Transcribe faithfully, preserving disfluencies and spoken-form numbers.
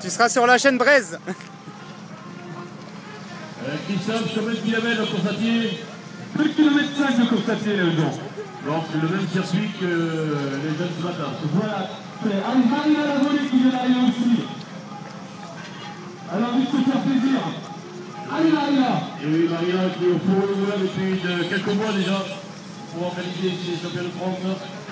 Tu seras sur la chaîne Braise. Euh, Christophe, combien de kilomètres de course à pied? deux kilomètres cinq de course à pied, les gens. Donc le même circuit que les jeunes ce matin. Voilà. C'est Maria la volée qui vient d'arriver aussi. Elle a envie de se faire plaisir. Allez Maria. Et oui, Maria qui est au Pôle depuis de quelques mois déjà pour organiser ces championnats de France.